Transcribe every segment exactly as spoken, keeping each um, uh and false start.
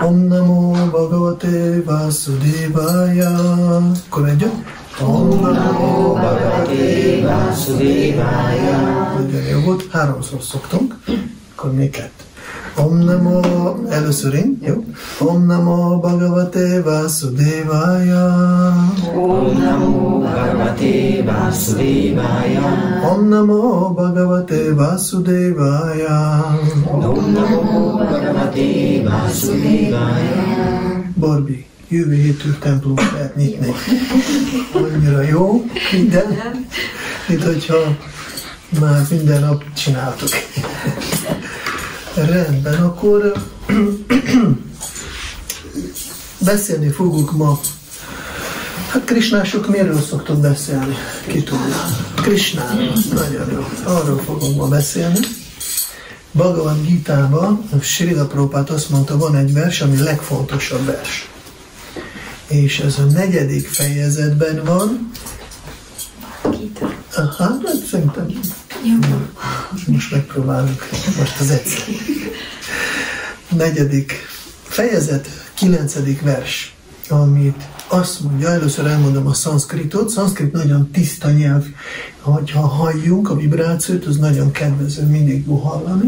Om Namo Bhagavate Vasudevaya. Akkor együtt. Om Namo Bhagavate Vasudevaya. Nagyon jó volt, háromszor szoktunk, akkor még kettő. Om Namo, először én, jó? Om Namo Bhagavate Vasudevaya. Om Namo Bhagavate Vasudevaya. Om Namo Bhagavate Vasudevaya. Om Namo Bhagavate Vasudevaya. Barbi, jövő hétől templomot lehet nyitni. Annyira jó, minden, mint hogyha már minden nap csináltuk. Rendben, akkor beszélni fogunk ma. Hát Krisnások miről szoktunk beszélni? Ki tudja? Krisnáról. Nagyon jó. Arról fogunk ma beszélni. Bhagavad Gitában Srila Prabhupád azt mondta, van egy vers, ami legfontosabb vers. És ez a negyedik fejezetben van. Gita. Aha, hát szerintem. Jó. Most megpróbáljuk. Most az egyszer. Negyedik fejezet, kilencedik vers, amit azt mondja, először elmondom a szanszkritot. Szanszkrit nagyon tiszta nyelv, hogyha halljunk a vibrációt, az nagyon kedvező, mindig jó hallani.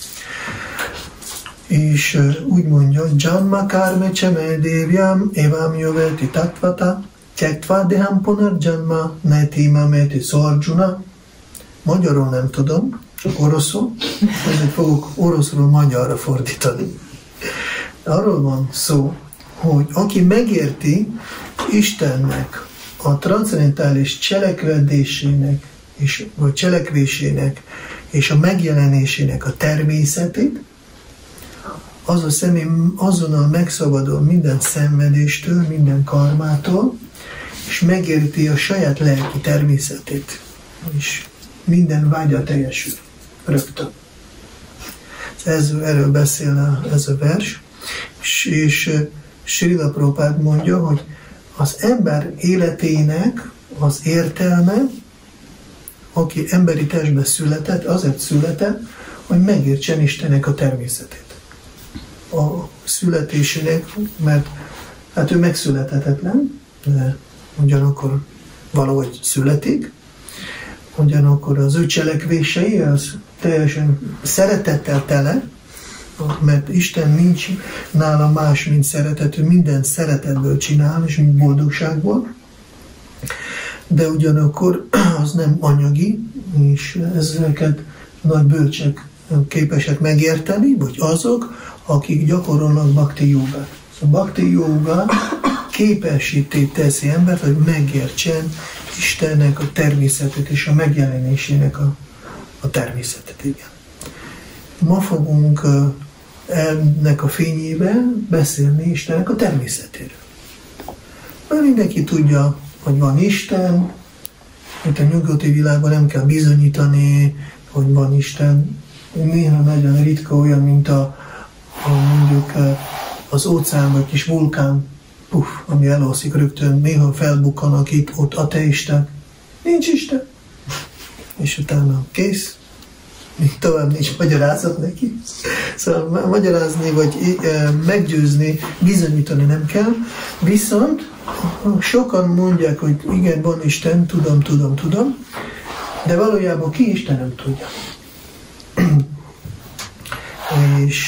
És úgy mondja, Janma karme cheme devyam evam yoveti tattvata tyaktva deham punar janma neti mameti szarjuna. Magyarul nem tudom, csak oroszul, ezért fogok oroszról magyarra fordítani. Arról van szó, hogy aki megérti Istennek a transzcendentális cselekedésének, és, vagy cselekvésének és a megjelenésének a természetét, az a személy azonnal megszabadul minden szenvedéstől, minden karmától, és megérti a saját lelki természetét, és minden vágya teljesül rögtön. Ez, erről beszél ez a vers, és, és Srila Prabhupád mondja, hogy az ember életének az értelme, aki emberi testbe született, azért született, hogy megértsen Istennek a természetét. A születésének, mert hát ő megszülethetetlen, de ugyanakkor valahogy születik, ugyanakkor az ő cselekvései az teljesen szeretettel tele, mert Isten nincs nála más, mint szeretet, ő minden szeretetből csinál, és mint boldogságból, de ugyanakkor az nem anyagi, és ezeket nagy bölcsek képesek megérteni, vagy azok, akik gyakorolnak bhakti jogát. Szóval bhakti joga képesíté teszi embert, hogy megértsen Istennek a természetét és a megjelenésének a, a természetet. Igen. Ma fogunk ennek a fényében beszélni Istennek a természetéről. Mert mindenki tudja, hogy van Isten, itt a nyugati világban nem kell bizonyítani, hogy van Isten. Néha nagyon ritka olyan, mint a, a mondjuk az óceánban egy kis vulkán, puff, ami elalszik rögtön, néha felbukkanak itt, ott ateisták. Nincs Isten. És utána kész. Még tovább nincs magyarázat neki. Szóval magyarázni, vagy meggyőzni, bizonyítani nem kell. Viszont sokan mondják, hogy igen, van Isten, tudom, tudom, tudom, de valójában ki Isten nem tudja. És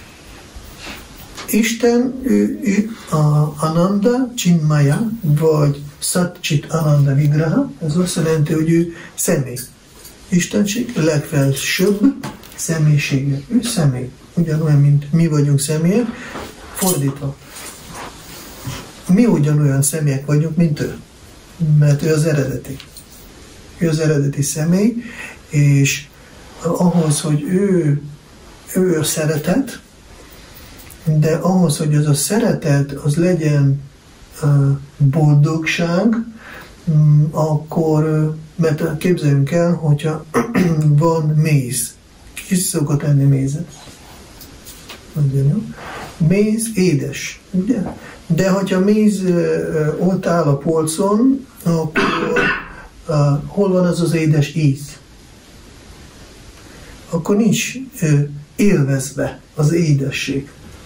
Isten, ő, ő a Ananda Chinmaya, vagy Satchit Ananda Vigraha, ez azt jelenti, hogy ő személy. Istenség legfelsőbb személyisége. Ő személy. Ugyanolyan, mint mi vagyunk személyek, fordítva. Mi ugyanolyan személyek vagyunk, mint ő. Mert ő az eredeti. Ő az eredeti személy, és ahhoz, hogy ő, ő a szeretet, de ahhoz, hogy az a szeretet, az legyen uh, boldogság, um, akkor, mert képzeljünk el, hogyha van méz. Ki szokott enni mézet? Méz édes, ugye? De hogyha méz uh, ott áll a polcon, akkor uh, hol van az az édes íz? Akkor nincs uh, élvezve az édesség.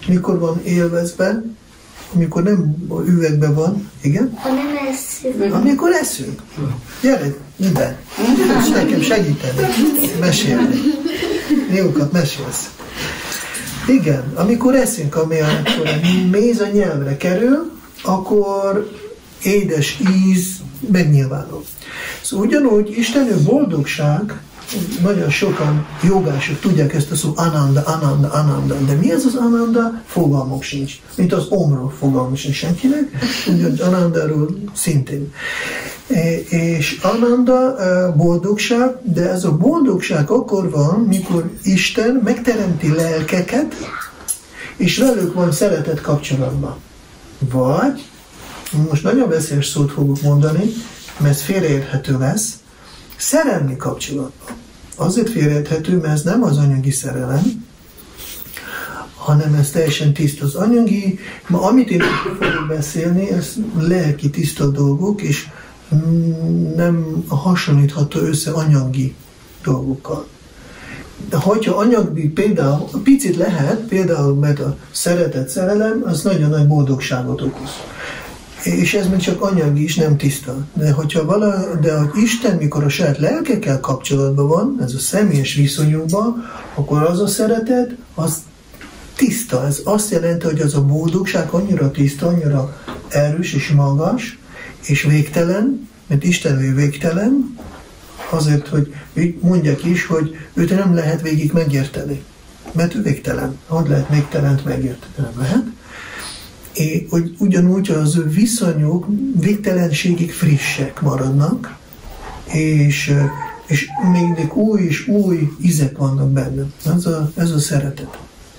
mikor van élvezve, amikor nem üvegben van, igen? Ha nem eszünk. Amikor eszünk. Gyere, ide. És nekem segíteni. Mesélni. Jókat mesélsz. Igen, amikor eszünk, amikor a méz a nyelvre kerül, akkor édes íz megnyilvánul. Szóval ugyanúgy Istenő boldogság, nagyon sokan jogások tudják ezt a szó, ananda, ananda, ananda, de mi ez az ananda? Fogalmuk sincs. Mint az omról fogalmuk sincs senkinek, ugyanúgy anandáról szintén. És ananda boldogság, de ez a boldogság akkor van, mikor Isten megteremti lelkeket, és velük van szeretet kapcsolatban. Vagy, most nagyon veszélyes szót fogok mondani, mert ez félreérthető lesz, szerelmi kapcsolatban. Azért félreérthető, mert ez nem az anyagi szerelem, hanem ez teljesen tiszta. Az anyagi, ma amit én fogok beszélni, ez lelki tiszta dolgok, és nem hasonlítható össze anyagi dolgokkal. De hogyha anyagi például, picit lehet, például mert a szeretet, szerelem, az nagyon nagy boldogságot okoz. És ez még csak anyagi is, nem tiszta. De hogyha vala, de hogy Isten, mikor a saját lelkekkel kapcsolatban van, ez a személyes viszonyunkban, akkor az a szeretet, az tiszta. Ez azt jelenti, hogy az a boldogság annyira tiszta, annyira erős és magas, és végtelen, mert Isten ő végtelen, azért, hogy mondják is, hogy őt nem lehet végig megérteni. Mert ő végtelen. Hogy lehet végtelent megérteni? Nem lehet. És hogy ugyanúgy az ő viszonyok végtelenségig frissek maradnak, és, és még új és új ízek vannak benne. Ez a, ez a szeretet.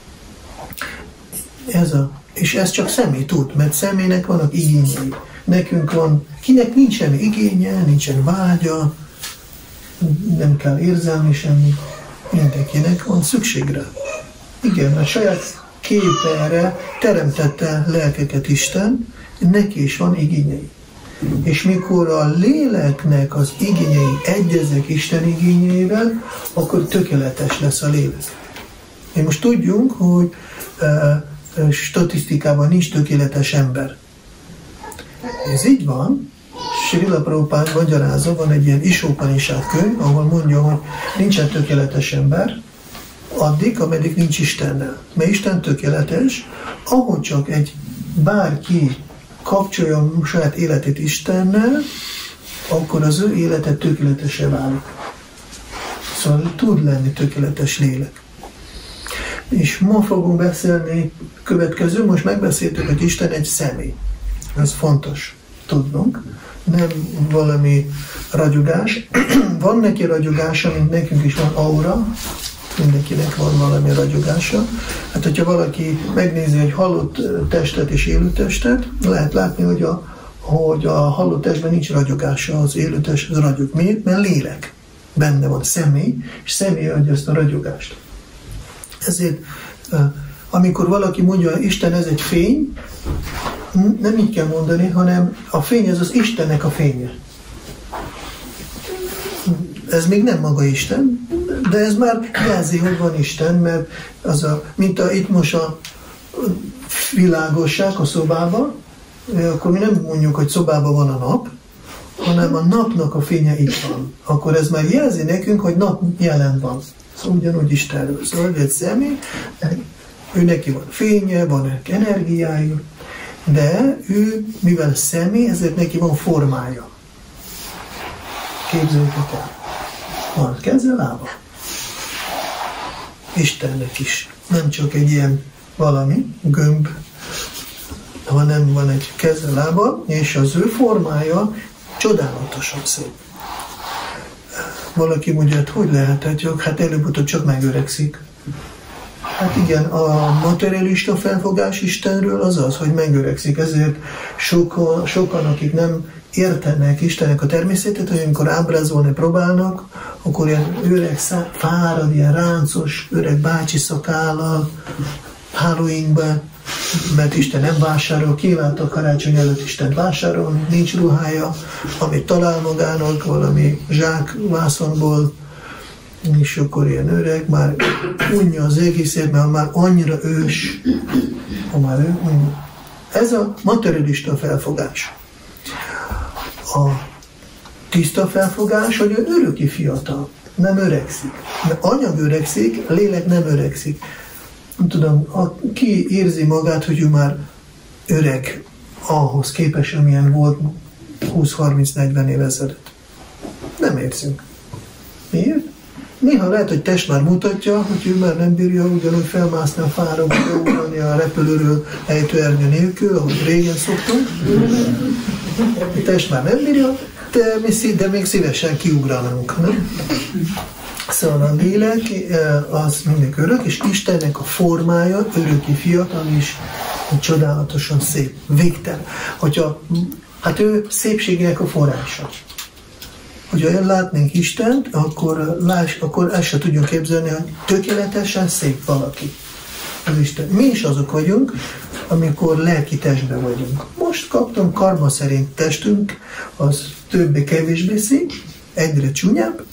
Ez a, és ez csak személy tud, mert személynek vannak igényei. Nekünk van, kinek nincsen igénye, nincsen vágya, nem kell érzelmi semmi, mindenkinek van szükségre. Igen, a saját képére teremtette lelkeket Isten, neki is van igényei. És mikor a léleknek az igényei egyeznek Isten igényeivel, akkor tökéletes lesz a lélek. Mi most tudjunk, hogy uh, statisztikában nincs tökéletes ember. Ez így van. Srila Prabhupád magyarázza, van egy ilyen Isópanishád könyv, ahol mondja, hogy nincsen tökéletes ember, addig, ameddig nincs Istennel. Mert Isten tökéletes, ahogy csak egy bárki kapcsolja a saját életét Istennel, akkor az ő élete tökéletesre válik. Szóval tud lenni tökéletes lélek. És ma fogunk beszélni következő, most megbeszéltük, hogy Isten egy személy. Ez fontos tudnunk. Nem valami ragyogás. Van neki ragyogása, mint nekünk is van aura, mindenkinek van valami ragyogása. Hát, hogyha valaki megnézi egy halott testet és élő testet, lehet látni, hogy a, hogy a halott testben nincs ragyogása, az élő test az ragyog. Miért? Mert lélek. Benne van személy, és személy adja ezt a ragyogást. Ezért, amikor valaki mondja, hogy Isten ez egy fény, nem így kell mondani, hanem a fény ez az Istennek a fénye. Ez még nem maga Isten, de ez már jelzi, hogy van Isten, mert az a, mint a, itt most a világosság a szobában, akkor mi nem mondjuk, hogy szobában van a nap, hanem a napnak a fénye itt van. Akkor ez már jelzi nekünk, hogy nap jelen van. Szóval ugyanúgy Istenről. Szóval egy személy, ő neki van fénye, van energiája, de ő, mivel személy, ezért neki van formája. Képzeljétek el. Van keze, lába. Istennek is. Nem csak egy ilyen valami, gömb, hanem van egy keze, lába, és az ő formája csodálatosan szép. Valaki mondja, hogy hogy lehetett, hát előbb-utóbb csak megöregszik. Hát igen, a materialista felfogás Istenről az az, hogy megöregszik. Ezért sokan, sokan akik nem értenek Istennek a természetét, hogy amikor ábrázolni próbálnak, akkor ilyen öreg, fárad, ilyen ráncos, öreg bácsi szakállal, Halloweenben, mert Isten nem vásárol, kívánt a karácsony előtt Isten vásárolni, nincs ruhája, amit talál magának, valami zsák vászonból, és akkor ilyen öreg, már unja az egészet, mert már annyira ős, ha már ő unja. Ez a materialista felfogás. A tiszta felfogás, hogy ő öröki fiatal, nem öregszik. Mert anyag öregszik, a lélek nem öregszik. Nem tudom, a, ki érzi magát, hogy ő már öreg ahhoz képest, amilyen volt húsz-harminc-negyven év ezelőtt. Nem érzünk. Miért? Néha lehet, hogy test már mutatja, hogy ő már nem bírja ugyanúgy felmászni a fára, vagy beugrani a repülőről ejtőernyő nélkül, ahogy régen szoktunk. A test már nem bírja, de, mi, de még szívesen kiugranunk. Nem? Szóval a lélek az mindig örök, és Istennek a formája öröki fiatal is csodálatosan szép, végtelen. Hogyha, hát ő szépségnek a forrása. Hogyha ellátnénk Istent, akkor, láss, akkor ezt se tudjuk képzelni, hogy tökéletesen szép valaki. Az Isten. Mi is azok vagyunk, amikor lelki testben vagyunk. Most kaptunk karma szerint testünk, az többé-kevésbé szép, egyre csúnyább,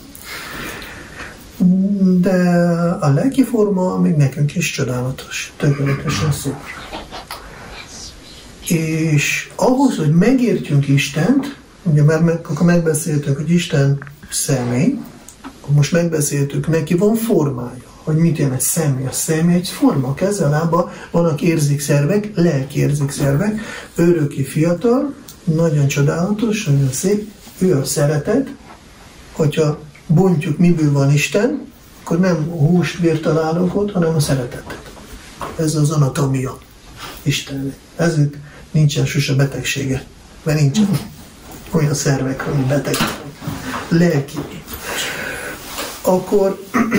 de a lelki forma még nekünk is csodálatos, tökéletesen szép. És ahhoz, hogy megértjünk Istent, ugye már meg, akkor megbeszéltük, hogy Isten személy, akkor most megbeszéltük, neki van formája, hogy mit jelent személy. A személy egy forma, keze, lába, vannak érzékszervek, lelki érzékszervek, öröki fiatal, nagyon csodálatos, nagyon szép, ő a szeretet. Hogyha bontjuk, miből van Isten, akkor nem húst, vért találunk ott, hanem a szeretetet. Ez az anatómia Istennek. Ezért nincsen sose betegsége, mert nincsen olyan szervek, ami beteg, lelki. Akkor,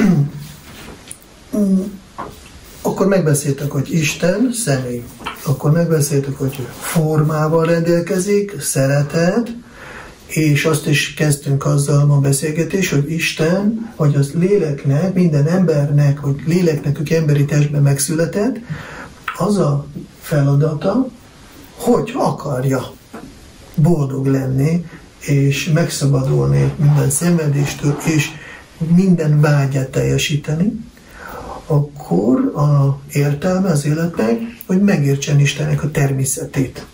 akkor megbeszéltük, hogy Isten személy. Akkor megbeszéltük, hogy formával rendelkezik, szeretet, és azt is kezdtünk azzal a beszélgetés, hogy Isten, vagy az léleknek, minden embernek, vagy léleknek, aki emberi testben megszületett, az a feladata, hogy akarja boldog lenni, és megszabadulni minden szenvedéstől, és minden vágyát teljesíteni, akkor a értelme az életnek, hogy megértsen Istennek a természetét,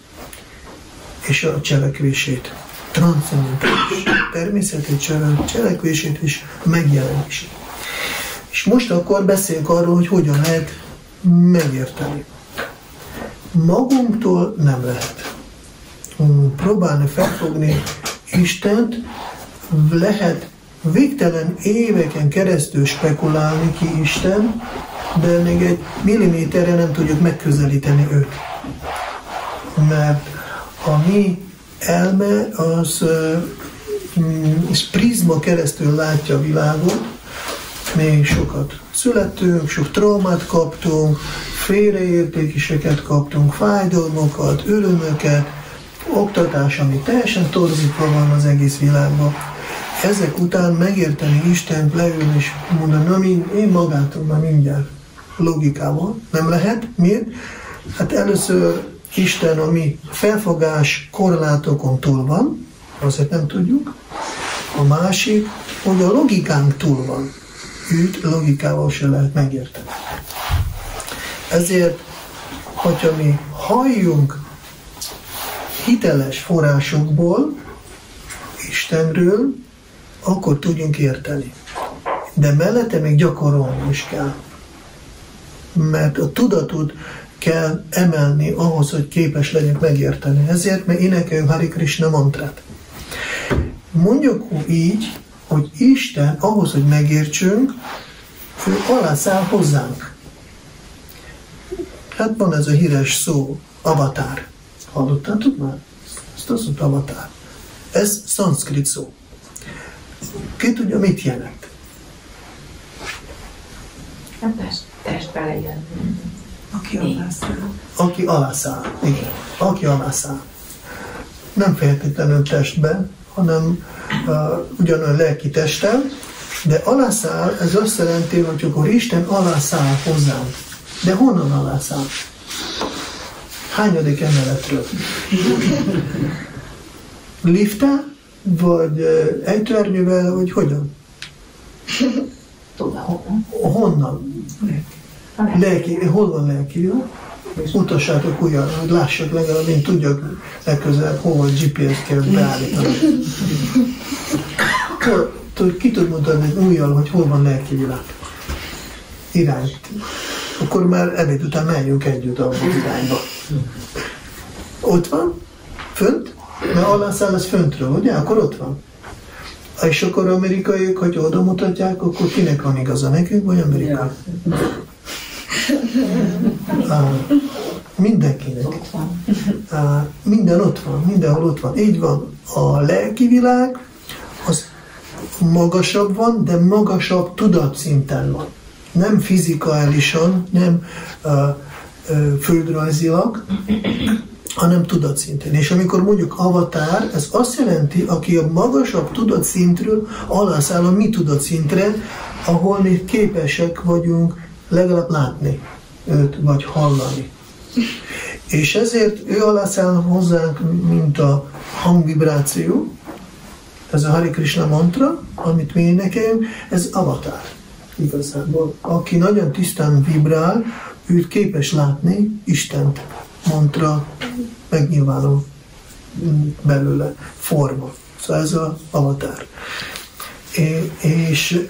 és a cselekvését. Transzendentális természetét, cselekvését és megjelenését. És most akkor beszéljünk arról, hogy hogyan lehet megérteni. Magunktól nem lehet. Próbálni felfogni Istent, lehet végtelen éveken keresztül spekulálni ki Isten, de még egy milliméterre nem tudjuk megközelíteni őt. Mert a mi elme az, az prizma keresztül látja a világot, még sokat születtünk, sok traumát kaptunk, félreértékéseket kaptunk, fájdalmakat, örömöket, oktatás, ami teljesen torzítva van az egész világban. Ezek után megérteni Istent, leülni és mondani, na én magától már mindjárt logikával nem lehet. Miért? Hát először Isten a mi felfogás korlátokon túl van, azért nem tudjuk. A másik, hogy a logikánk túl van. Őt logikával se lehet megérteni. Ezért, hogyha mi halljunk hiteles forrásokból, Istenről, akkor tudjunk érteni. De mellette még gyakorolni is kell. Mert a tudatot kell emelni ahhoz, hogy képes legyünk megérteni. Ezért mi énekeljünk Hare Krishna mantrát. Mondjuk így, hogy Isten ahhoz, hogy megértsünk, ő alászáll hozzánk. Hát van ez a híres szó, avatár. Hallottátok már? Ezt azt mondta, avatár. Ez szanszkrit szó. Ki tudja, mit jelent? A test, testbe legyen. Aki alászáll. Aki alászáll, igen. Aki alászáll. Nem feltétlenül testben, hanem uh, ugyanolyan lelki testtel, de alászáll, ez azt jelenti, hogy akkor Isten alászáll hozzánk. De honnan alászáll? Hányadik emeletről? Lifte? Vagy uh, ejtőernyővel, vagy hogyan? Tudom. Honnan? Lelki, hol van lelki világ? Mutassátok újra, hogy lássak legalább, én tudjak legközelebb, hol van gé pé es-t kell beállítani. Ki tud mutatni újjal, hogy hol van lelki világ? Irányt. Akkor már ebéd után menjünk együtt abban az irányba. Ott van? Fönt? Mert alászáll az föntről, ugye? Akkor ott van. És akkor amerikaiak, hogy oda mutatják, akkor kinek van igaza? Nekünk vagy amerikai? Ah, mindenkinek. Ah, minden ott van, mindenhol ott van. Így van. A lelki világ az magasabb van, de magasabb tudatszinten van. Nem fizikálisan, nem uh, uh, földrajzilag, hanem tudatszinten. És amikor mondjuk avatár, ez azt jelenti, aki a magasabb tudatszintről alászáll a mi tudatszintre, ahol mi képesek vagyunk legalább látni őt, vagy hallani. És ezért ő alászáll hozzánk, mint a hangvibráció, ez a Hare Krishna mantra, amit mi énekeljünk, ez avatár. Igazából. Aki nagyon tisztán vibrál, őt képes látni Istent mantra megnyilvánul belőle forma. Szóval ez az avatár. És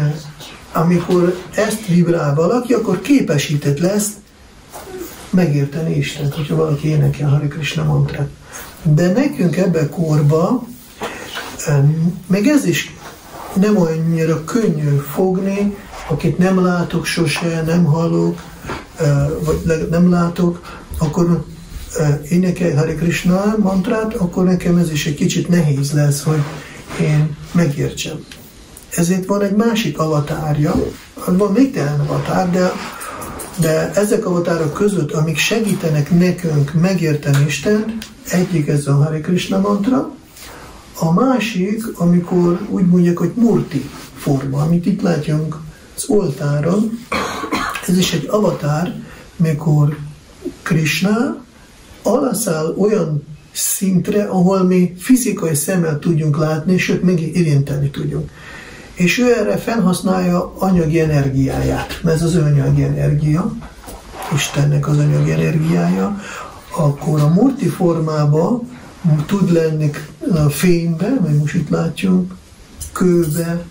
amikor ezt vibrál valaki, akkor képesített lesz megérteni Istent, hogyha valaki énekel Hare Krishna mantrát. De nekünk ebben korban még ez is nem olyannyira könnyű fogni, akit nem látok sose, nem hallok, vagy nem látok, akkor énekelj Hare Krishna mantrát, akkor nekem ez is egy kicsit nehéz lesz, hogy én megértsem. Ezért van egy másik avatárja, van végtelen avatár, de, de ezek avatárok között, amik segítenek nekünk megérteni Istent, egyik ez a Hare Krishna mantra, a másik, amikor úgy mondják, hogy murti forma, amit itt látjunk az oltáron, ez is egy avatár, mikor Krishna alászáll olyan szintre, ahol mi fizikai szemmel tudjunk látni, sőt, meg érinteni tudjunk. És ő erre felhasználja anyagi energiáját, mert ez az anyagi energia, Istennek az anyagi energiája, akkor a murti formában tud lenni a fénybe, mert most itt látjuk, kőbe,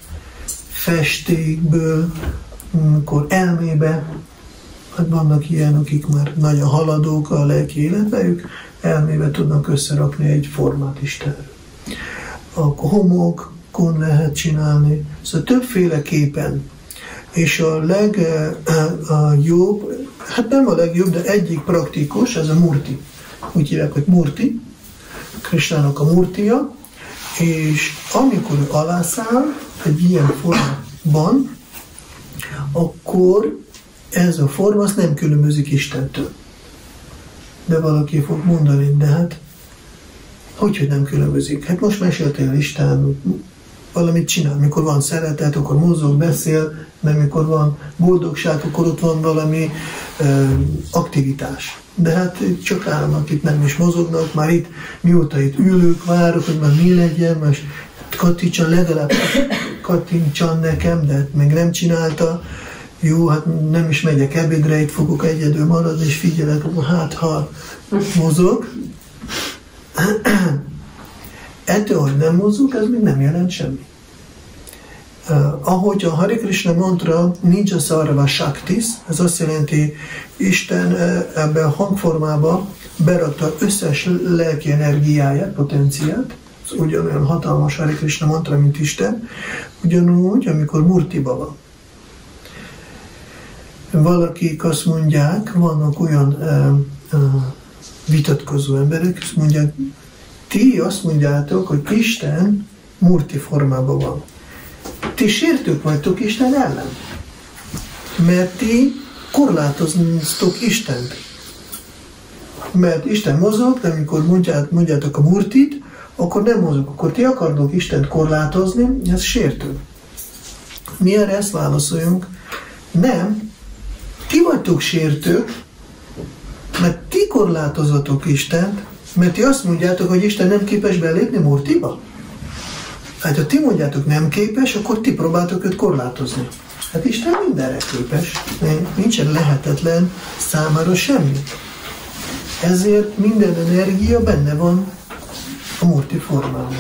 festékből, akkor elmébe, hát vannak ilyen, akik már nagyon haladók a lelki életbe, ők elmébe tudnak összerakni egy formát Istenről. Akkor homokon lehet csinálni, szóval többféleképpen. És a legjobb, hát nem a legjobb, de egyik praktikus, ez a murti. Úgy hívják, hogy murti, Krishnának a murtia, és amikor ő alászáll egy ilyen formában, akkor ez a forma az nem különbözik Istentől. De valaki fog mondani, de hát hogy, hogy nem különbözik? Hát most meséltél Isten, valamit csinál. Mikor van szeretet, akkor mozog, beszél, de mikor van boldogság, akkor ott van valami ö, aktivitás. De hát csak állnak, itt nem is mozognak, már itt, mióta itt ülök, várok, hogy már mi legyen, most kattintsan, legalább kattintsan nekem, de még nem csinálta. Jó, hát nem is megyek ebédre, itt fogok egyedül maradni, és figyelek, hát ha mozog. Ettől, hogy nem mozog, ez még nem jelent semmi. Uh, ahogy a Hare Krishna mantra nincs a szarva shaktis, ez azt jelenti, Isten uh, ebben a hangformában berakta összes lelki energiáját, potenciát, ez ugyanolyan hatalmas Hare Krishna mantra, mint Isten, ugyanúgy, amikor murtiba van. Valakik azt mondják, vannak olyan uh, uh, vitatkozó emberek, azt mondják, ti azt mondjátok, hogy Isten murti formában van. Ti sértők vagytok Isten ellen. Mert ti korlátoztok Istent. Mert Isten mozog, de amikor mondját, mondjátok a murtit, akkor nem mozog. Akkor ti akartok Istent korlátozni, ez sértő. Mi erre ezt válaszoljunk? Nem. Ti vagytok sértők, mert ti korlátozatok Istent, mert ti azt mondjátok, hogy Isten nem képes belépni murtiba. Hát ha ti mondjátok nem képes, akkor ti próbáltok őt korlátozni. Hát Isten mindenre képes, nincsen lehetetlen számára semmi. Ezért minden energia benne van a Murti formában.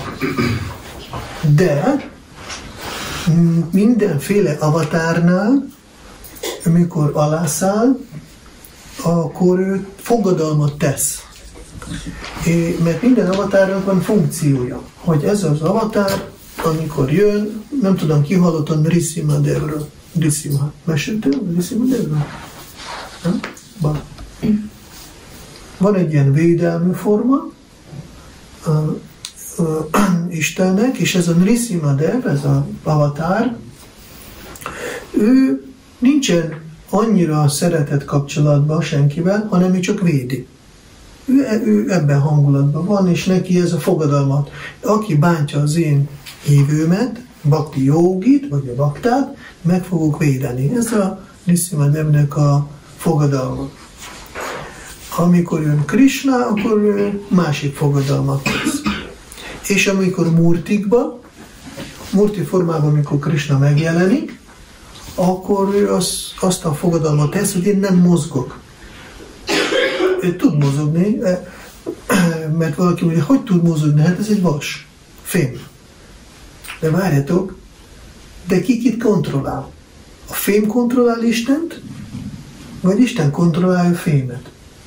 De mindenféle avatárnál, amikor alászáll, akkor ő fogadalmat tesz. É, mert minden avatárnak van funkciója, hogy ez az avatár, amikor jön, nem tudom, ki hallottam Nrisimhadevről. Nrisimha. Meséltél Nrisimhadevről? Van. Van egy ilyen védelmi forma uh, uh, Istennek, és ez a Nrisimhadev, ez az avatár, ő nincsen annyira szeretett kapcsolatban senkivel, hanem ő csak védi. Ő, ő ebben hangulatban van, és neki ez a fogadalmat. Aki bántja az én hívőmet, bhakti jogit, vagy a baktát, meg fogok védeni. Ez a Nrisimhadevnek a fogadalma. Amikor jön Krishna, akkor ő másik fogadalmat tesz. És amikor murtikba, murti formában, amikor Krishna megjelenik, akkor ő az, azt a fogadalmat tesz, hogy én nem mozgok. Ő tud mozogni, mert valaki mondja, hogy tud mozogni? Hát ez egy vas, fém. De várjatok, de ki kit kontrollál? A fém kontrollál Istent, vagy Isten kontrollálja a fémet?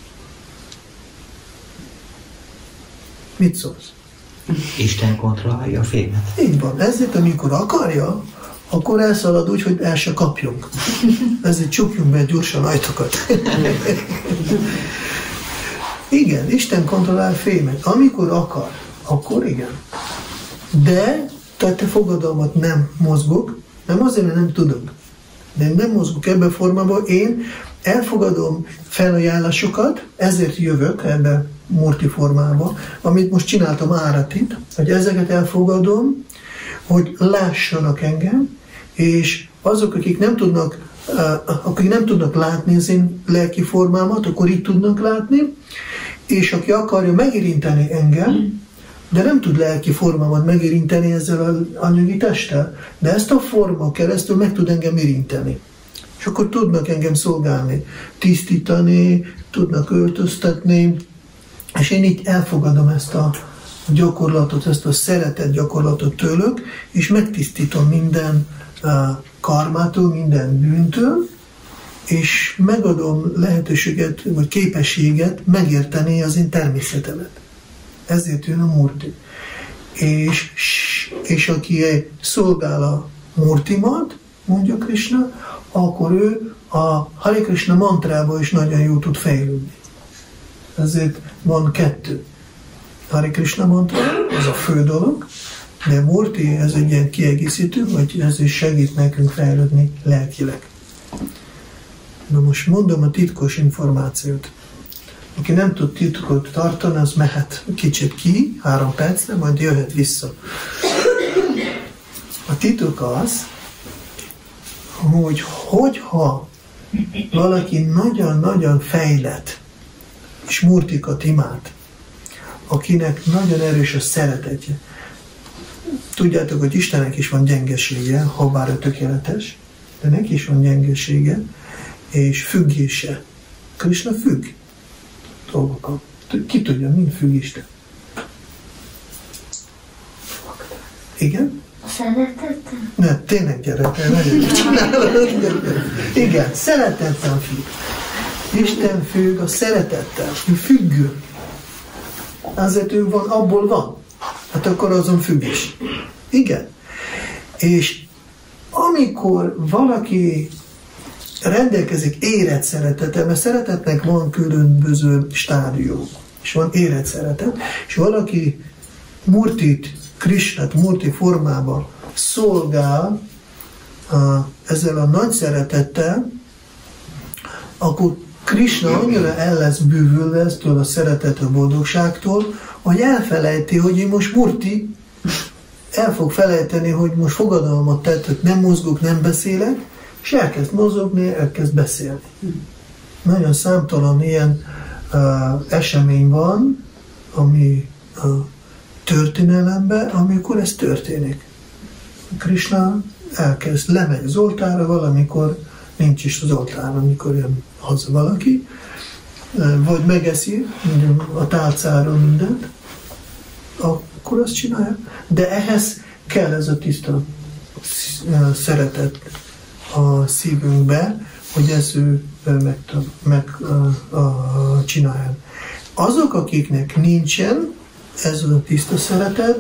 Mit szólsz? Isten kontrollálja a fémet. Így van. Ezért, amikor akarja, akkor elszalad úgy, hogy el se kapjunk. Ezért csukjunk be gyorsan ajtókat. Igen, Isten kontrollál fémet. Amikor akar, akkor igen. De, tehát te fogadalmat nem mozgok, nem azért, mert nem tudok. De nem mozgok ebben a formában. Én elfogadom felajánlásokat, ezért jövök ebben murti formában, amit most csináltam áratit, hogy ezeket elfogadom, hogy lássanak engem, és azok, akik nem tudnak, akik nem tudnak látni az én lelki formámat, akkor így tudnak látni, és aki akarja megérinteni engem, de nem tud lelki formámat megérinteni ezzel az anyagi testtel, de ezt a forma keresztül meg tud engem érinteni. És akkor tudnak engem szolgálni, tisztítani, tudnak öltöztetni, és én így elfogadom ezt a gyakorlatot, ezt a szeretet gyakorlatot tőlük, és megtisztítom minden uh, karmától, minden bűntől, és megadom lehetőséget, vagy képességet megérteni az én természetemet. Ezért jön a murti. És, és aki szolgál a murtimat, mondja Krishna, akkor ő a Hare Krishna mantrában is nagyon jó tud fejlődni. Ezért van kettő. Hare Krishna mantra, ez a fő dolog, de murti, ez egy ilyen kiegészítő, vagy ez is segít nekünk fejlődni lelkileg. Na most mondom a titkos információt. Aki nem tud titkot tartani, az mehet kicsit ki, három percre, majd jöhet vissza. A titok az, hogy hogyha valaki nagyon-nagyon fejlett, és murtikat imád, akinek nagyon erős a szeretetje. Tudjátok, hogy Istennek is van gyengesége, ha bár ő tökéletes, de neki is van gyengesége, és függése. Krishna függ dolgokat. Ki tudja, mind függ Isten. Igen? A szeretettel? Ne, tényleg gyere, te nagyon csinálod. Igen, szeretettel függ. Isten függ a szeretettel. Ő függő. Azért ő van, abból van. Hát akkor azon függ is. Igen. És amikor valaki rendelkezik érett szeretettel, mert szeretetnek van különböző stádium, és van érett szeretet, és valaki murtit, Krishnát murti formában szolgál uh, ezzel a nagy szeretettel, akkor Krishna annyira el lesz bűvülve eztől a szeretettől, boldogságtól, hogy elfelejti, hogy én most murti, el fog felejteni, hogy most fogadalmat tett, hogy nem mozgok, nem beszélek, és elkezd mozogni, elkezd beszélni. Nagyon számtalan ilyen uh, esemény van, ami uh, történelembe, amikor ez történik. Krishna elkezd, lemegy az oltárra, valamikor nincs is az oltáron, amikor jön haza valaki, vagy megeszi a tálcáról mindent, akkor azt csinálja. De ehhez kell ez a tiszta szeretet a szívünkbe, hogy ezt ő meg, meg a, a, csinálja. Azok, akiknek nincsen ez a tiszta szeretet,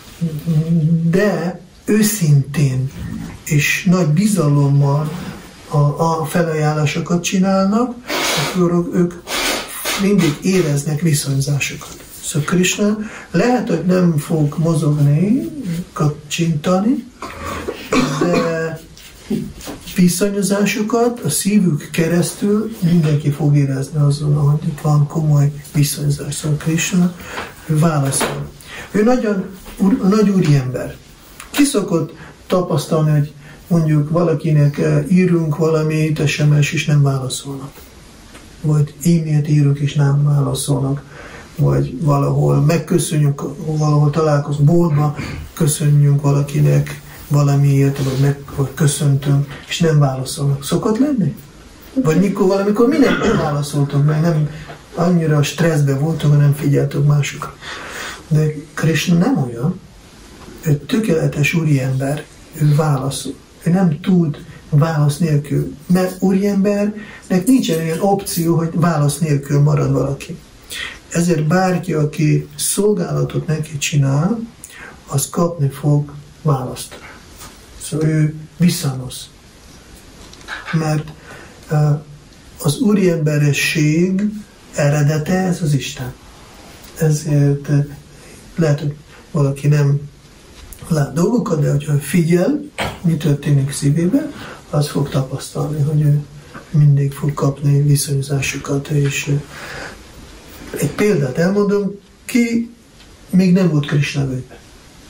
de őszintén és nagy bizalommal a, a felajánlásokat csinálnak, akkor ők mindig éreznek viszonyzásokat. Szóval Krishna lehet, hogy nem fog mozogni, kacsintani, de viszonyozásokat a szívük keresztül mindenki fog érezni azon, hogy itt van komoly viszonyzás. Szóval Krishna válaszol. Ő nagyon nagy úriember. Ki szokott tapasztalni, hogy mondjuk valakinek írunk valamit, es em es és nem válaszolnak. Vagy e-mailt írunk és nem válaszolnak. Vagy valahol megköszönjük, valahol találkozunk boltba, köszönjünk valakinek valamiért, vagy, meg, vagy köszöntünk, és nem válaszolnak. Szokott lenni? Vagy mikor valamikor mi nem válaszoltunk, mert nem annyira stresszben voltunk, hogy nem figyeltünk másokra. De Krishna nem olyan. Ő tökéletes úriember, ő válaszol. Ő nem tud válasz nélkül. Mert úriembernek nincsen olyan opció, hogy válasz nélkül marad valaki. Ezért bárki, aki szolgálatot neki csinál, az kapni fog választ. Szóval ő visszanosz. Mert uh, az úriemberesség eredete ez az Isten. Ezért uh, lehet, hogy valaki nem lát dolgokat, de hogyha figyel, mi történik szívében, az fog tapasztalni, hogy ő mindig fog kapni viszonyzásokat. És uh, egy példát elmondom, ki még nem volt Krishna völgyben.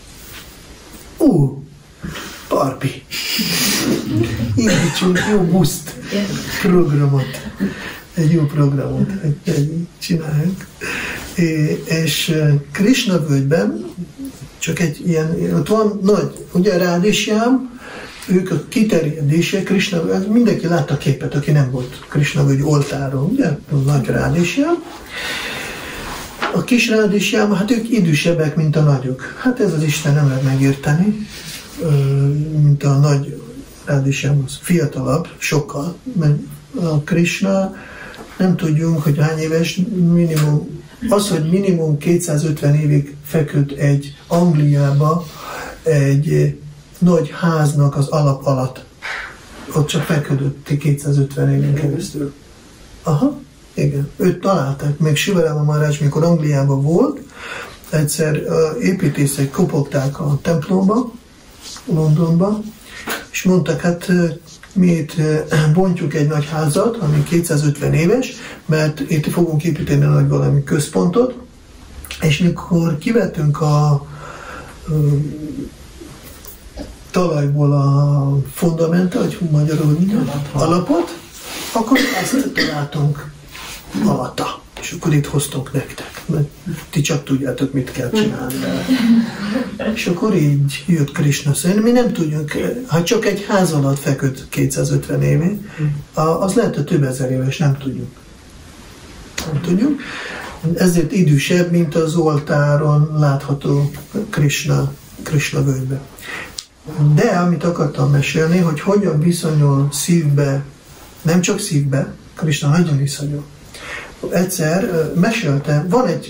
Ó, Parpi! Indítsunk jó buszt programot, egy jó programot csináljuk. És Krishna völgyben csak egy ilyen, ott van nagy, ugye Rádisjám, ők a kiterjedése, Krishna, mindenki látta a képet, aki nem volt Krishna völgy oltáron, ugye, nagy Rádisjám. A kis Rádisjám, hát ők idősebbek, mint a nagyok. Hát ez az Isten nem lehet megérteni, mint a nagy Rádisjám, az fiatalabb, sokkal, mert a Krishna nem tudjunk, hogy hány éves, minimum, az, hogy minimum kétszázötven évig feküdt egy Angliába, egy nagy háznak az alap alatt. Ott csak feküdött kétszázötven évig keresztül. Aha, igen. Őt találták. Még Sivarama Maharaj, mikor Angliában volt, egyszer uh, építészek kopogták a templomba, Londonba, és mondták, hát mi itt bontjuk egy nagy házat, ami kétszázötven éves, mert itt fogunk építeni a nagy valami központot, és mikor kivettünk a um, talajból a fundamentet, hogy magyarul alapot, akkor ezt találtunk alatta. És akkor itt hoztunk nektek, mert ti csak tudjátok, mit kell csinálni. És akkor így jött Krishna. Szóval mi nem tudjuk, ha csak egy ház alatt feküdt kétszázötven éve, az lehet, hogy több ezer éves, nem tudjuk. Nem tudjuk. Ezért idősebb, mint az oltáron látható Krishna, Krishna völgybe. De amit akartam mesélni, hogy hogyan viszonyul szívbe, nem csak szívbe, Krishna nagyon viszonyul. Egyszer mesélte, van egy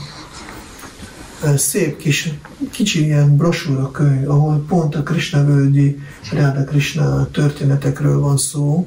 szép kis, kicsi ilyen brosúra könyv, ahol pont a Krishna völgyi, Ráda Krishna történetekről van szó,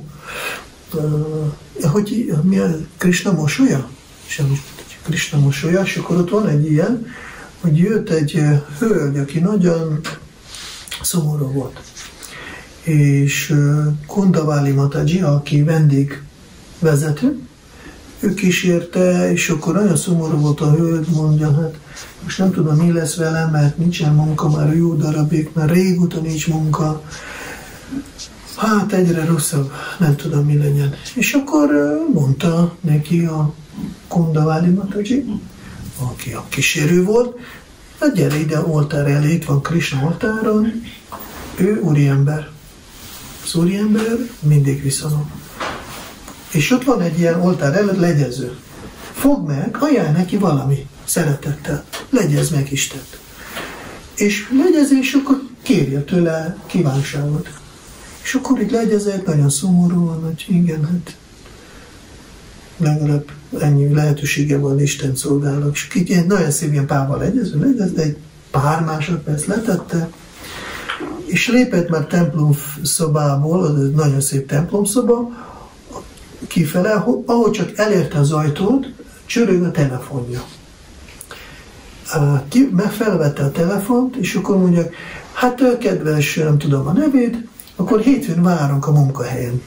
hogy mi a Krishna mosolya? Semmi, Krishna mosolya, és akkor ott van egy ilyen, hogy jött egy hölgy, aki nagyon szomorú volt. És Kundavali Mataji, aki vendégvezető, ő kísérte, és akkor nagyon szomorú volt a hölgy, mondja, hát most nem tudom, mi lesz velem, mert nincsen munka, már jó darabig, már régóta nincs munka. Hát egyre rosszabb, nem tudom, mi legyen. És akkor mondta neki a Kundavali Mataji, aki a kísérő volt, Hát gyere ide, oltár elé, itt van Krisna oltáron, ő úriember. Az úriember mindig viszonyul. És ott van egy ilyen oltár előtt legyező. Fogd meg, ajánl neki valami szeretettel. Legyezd meg Istent. És legyezés, akkor kérje tőle kívánságot. És akkor itt legyezett, nagyon szomorúan, hogy igen, hát legalább ennyi lehetősége van, Isten szolgálok. És így ilyen nagyon szép ilyen pával legyező, legyez, de egy pár másodperc letette, és lépett már templom szobából, az egy nagyon szép templomszoba, kifele, ahogy csak elérte az ajtót, csörög a telefonja. Ki, meg felvette a telefont, és akkor mondja, hát kedves, nem tudom a nevét, akkor hétfőn várunk a munkahelyen.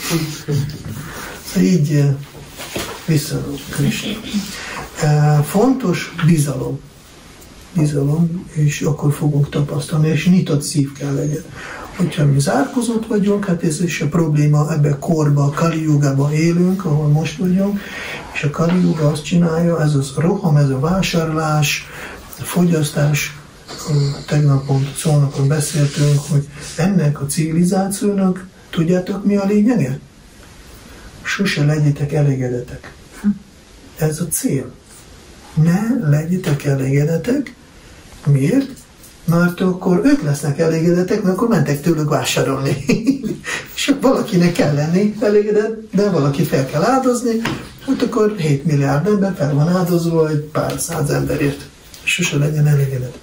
Így viszonyul Krisna. Fontos bizalom. Bizalom, és akkor fogunk tapasztalni, és nyitott szív kell legyen. Hogyha mi zárkozott vagyunk, hát ez is a probléma, ebben a korban, a Kali Jugában élünk, ahol most vagyunk, és a Kali Juga azt csinálja, ez az roham, ez a vásárlás, a fogyasztás, tegnapon Szolnokon beszéltünk, hogy ennek a civilizációnak, tudjátok mi a lényege? Sose legyetek elégedetek. Ez a cél. Ne legyetek elégedetek. Miért? Mert akkor ők lesznek elégedetek, mert akkor mentek tőlük vásárolni. És valakinek kell lenni elégedett, de valaki fel kell áldozni, hát akkor hét milliárd ember fel van áldozva egy pár száz emberért. Sose legyen elégedett.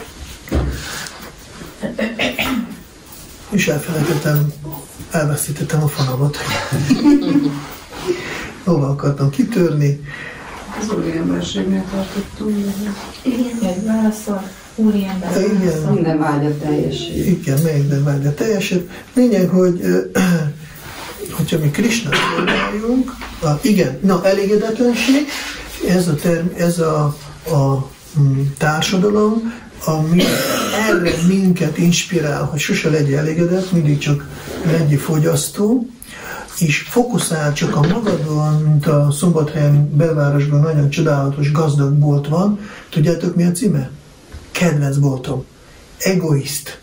És elfelejtettem, elveszítettem a fonalat. Hova akartam kitörni? Az úriemberségnél tartottunk. Igen, egy válaszol, úriember válaszol. Minden vágya teljesít. Igen, minden vágya teljesít. Lényeg, hogy hogyha mi Krisnát szolgáljunk, igen, na, elégedetlenség, ez a, term, ez a, a társadalom, ami erre minket inspirál, hogy sose legyen elégedett, mindig csak legyen fogyasztó, és fókuszál csak a magadon, mint a Szombathelyen belvárosban nagyon csodálatos gazdag bolt van. Tudjátok, mi a címe? Kedvenc boltom. Egoist.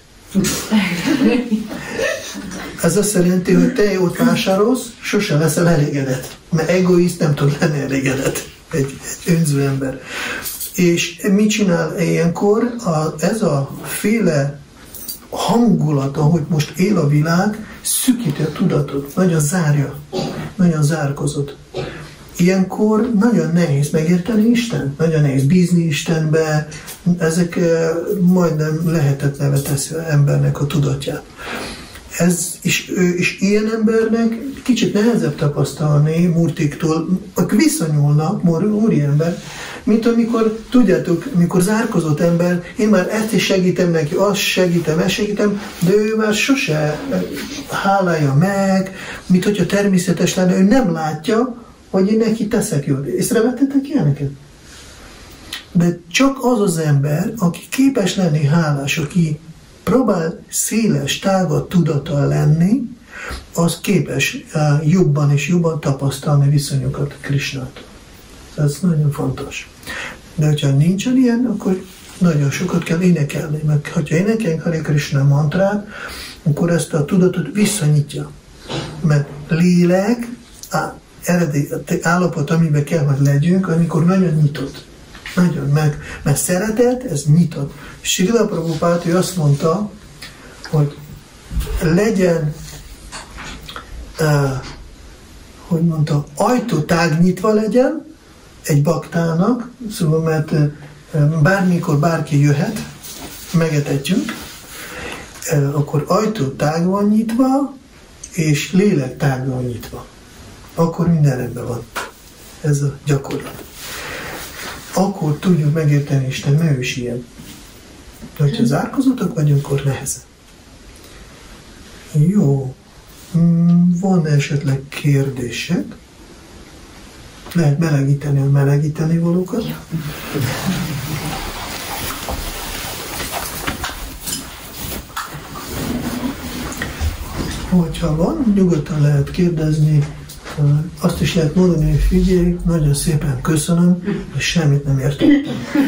Ez azt jelenti, hogy te ott vásárolsz, sose leszel elégedett. Mert egoist nem tud lenni elégedett. Egy, egy önző ember. És mit csinál ilyenkor? A, ez a féle hangulat, ahogy most él a világ, szűkíti a tudatot, nagyon zárja, nagyon zárkozott. Ilyenkor nagyon nehéz megérteni Isten, nagyon nehéz bízni Istenbe, ezek majdnem lehetetlenül teszi az embernek a tudatját. Ez, és, és ilyen embernek kicsit nehezebb tapasztalni murtiktól, akik viszonyulnak, úriember, mint amikor, tudjátok, amikor zárkozott ember, én már ezt is segítem neki, azt segítem, ezt segítem, de ő már sose hálálja meg, mint hogyha természetes lenne, ő nem látja, hogy én neki teszek jól. Észrevettetek ilyeneket? De csak az az ember, aki képes lenni hálás, aki próbál széles, tágabb tudattal lenni, az képes uh, jobban és jobban tapasztalni viszonyokat Krisnától. Ez nagyon fontos. De hogyha nincsen ilyen, akkor nagyon sokat kell énekelni. Mert ha énekeljünk Hare Krishna mantrát, akkor ezt a tudatot visszanyitja. Mert lélek, á, eredeti állapot, amiben kell, hogy legyünk, amikor nagyon nyitott. Nagyon meg. Mert szeretet, ez nyitott. Srila Prabhupád, ő azt mondta, hogy legyen, uh, hogy mondta, ajtótág nyitva legyen egy baktának, szóval mert uh, bármikor bárki jöhet, megetetjünk, uh, akkor ajtótág van nyitva, és lélektág van nyitva. Akkor minden rendben van. Ez a gyakorlat. Akkor tudjuk megérteni Isten, mert ő is ilyen. De hogyha zárkozottak vagyunk, akkor nehezen. Jó. Van esetleg kérdések? Lehet melegíteni a melegíteni valókat? Ja. Hogyha van, nyugodtan lehet kérdezni, Azt is lehet mondani, hogy figyelj, nagyon szépen köszönöm, és semmit nem értettem.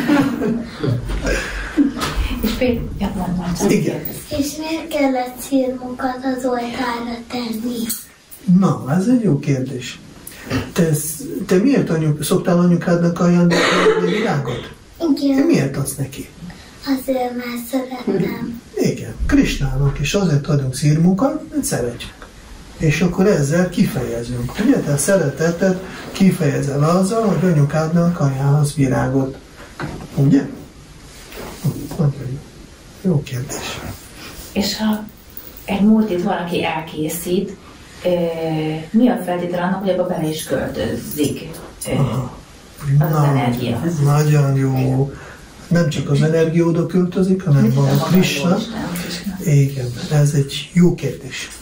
És Péter, ja, mondom, igen. És miért kellett szirmokat az oltárra tenni? Na, ez egy jó kérdés. Te, te miért anyuk, szoktál anyukádnak ajándékolni virágot? Igen. Te miért adsz neki? Azért, mert szeretem. Igen, Krisnának is azért adunk szirmunkat, mert szeretjük. És akkor ezzel kifejezünk. Ugye, te szeretetet kifejezel azzal, hogy anyukádnak ajánlasz virágot. Ugye? Nagyon jó. Jó kérdés. És ha egy multit valaki elkészít, mi a feltétele annak, hogy abba bele is költözik az Na, energia? Nagyon jó. Nem csak az energia oda költözik, hanem van a Krishna. Igen, ez egy jó kérdés.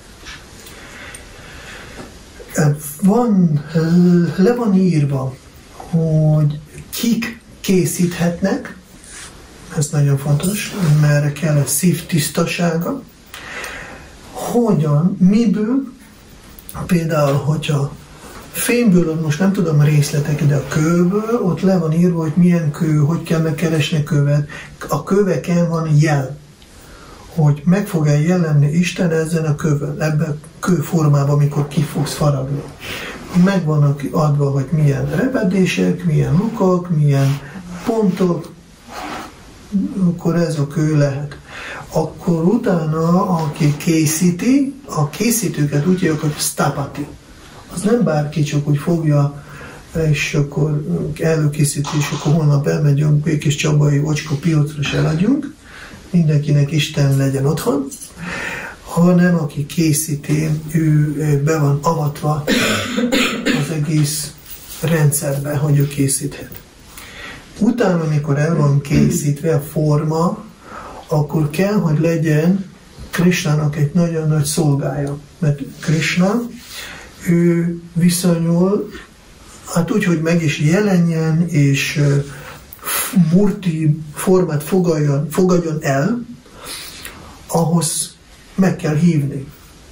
Van, le van írva, hogy kik készíthetnek, ez nagyon fontos, mert kell a szív tisztasága. Hogyan, miből, például, hogyha fényből, most nem tudom a részleteket, de a kőből, ott le van írva, hogy milyen kő, hogy kell megkeresni követ. A köveken van jel, hogy meg fog-e jelenni Isten ezen a kövön, ebben a kőformában, amikor ki fogsz faragni. Meg vannak adva, hogy milyen repedések, milyen lukak, milyen pontok, akkor ez a kő lehet. Akkor utána, aki készíti, a készítőket úgy hívják, hogy stapati. Az nem bárki csak úgy fogja, és akkor előkészíti, és akkor holnap elmegyünk Békés Csabai Ocska piacra, és eladjunk. Mindenkinek Isten legyen otthon, hanem aki készíti, ő be van avatva az egész rendszerbe, hogy ő készíthet. Utána, amikor el van készítve a forma, akkor kell, hogy legyen Krishnának egy nagyon nagy szolgája. Mert Krishna, ő viszonyul, hát úgy, hogy meg is jelenjen, és murti formát fogadjon, fogadjon el, ahhoz meg kell hívni.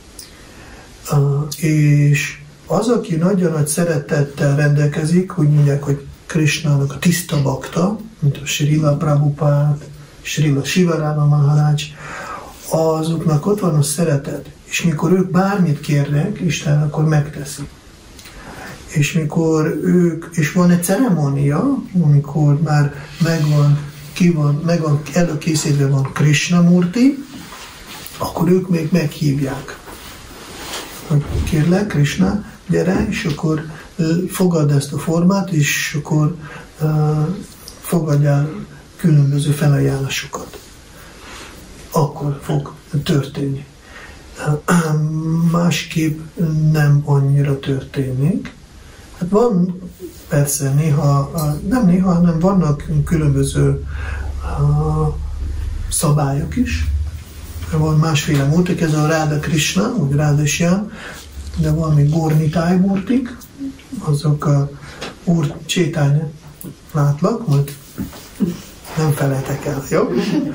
Uh, és az, aki nagyon nagy szeretettel rendelkezik, úgy mondják, hogy Krishnának a tiszta bakta, mint a Srila Prabhupád, Srila Sivarama Maharaj, azoknak ott van a szeretet. És mikor ők bármit kérnek, Isten akkor megteszi. És mikor ők, és van egy ceremónia, amikor már megvan, ki van, megvan előkészítve van Krishnamurti, akkor ők még meghívják. Hogy kérlek, Krishna, gyere, és akkor fogadd ezt a formát, és akkor uh, fogadjál különböző felajánlásokat. Akkor fog történni. Uh, másképp nem annyira történik. Hát van persze néha, nem néha, hanem vannak különböző uh, szabályok is. Van másféle múltik, ez a Ráda Krishna, vagy Ráda Syam, de van még Gornitáj múltik, azok a úr Csétány látlak, majd nem felejtek el, jó?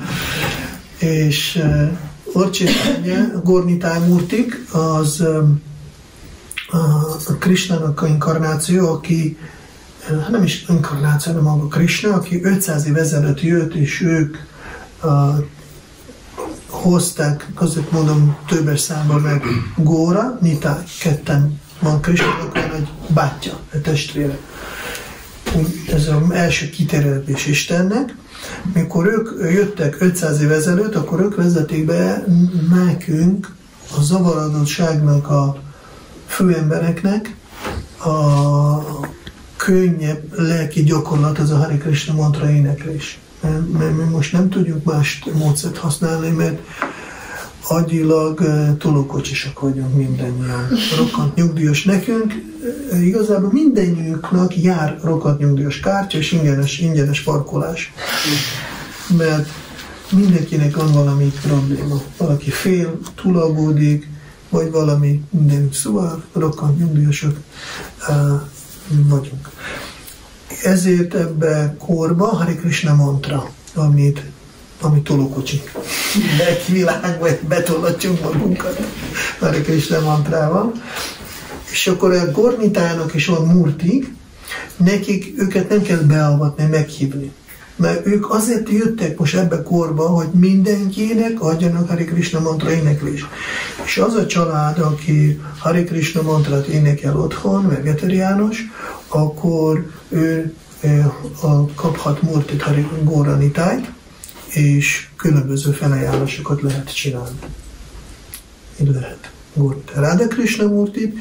És uh, úr Csétány, Gornitáj múltik, az um, a Krishnának a inkarnáció, aki nem is inkarnáció, hanem maga Krishna, aki ötszáz év ezelőtt jött, és ők uh, hozták, között mondom többes számban meg Góra, Nitáj, ketten van Krishnának, van egy bátyja, egy testvére. Ez az első kiterjedés Istennek. Mikor ők jöttek ötszáz év ezelőtt, akkor ők vezeték be nekünk a zavaradottságnak a főembereknek a könnyebb lelki gyakorlat, az a Hare Krishna mantra éneklés. Mert, mert mi most nem tudjuk más módszert használni, mert agyilag tolókocsisak vagyunk mindannyian. Rokkant nyugdíjas nekünk, igazából mindennyiunknak jár rokkant nyugdíjas kártya és ingyenes, ingyenes parkolás. Mert mindenkinek van valami probléma. Valaki fél, túlagódik, vagy valami minden. Szóval rokkant nyugdíjasok uh, vagyunk. Ezért ebbe korba Hare Krishna mantra, amit, amit tolókocsik. Egy világba betolatjuk magunkat Hare Krishna mantrával. És akkor a gornitának is van murtik, nekik őket nem kell beavatni, meghívni. Mert ők azért jöttek most ebbe korba, hogy mindenkinek adjanak Hare Krishna mantra éneklés. És az a család, aki Hare Krishna mantrát énekel otthon, vegetariánus, akkor ő kaphat murtit, Gauranitájt, és különböző felajánlásokat lehet csinálni. Így lehet. Radha Krishna murtit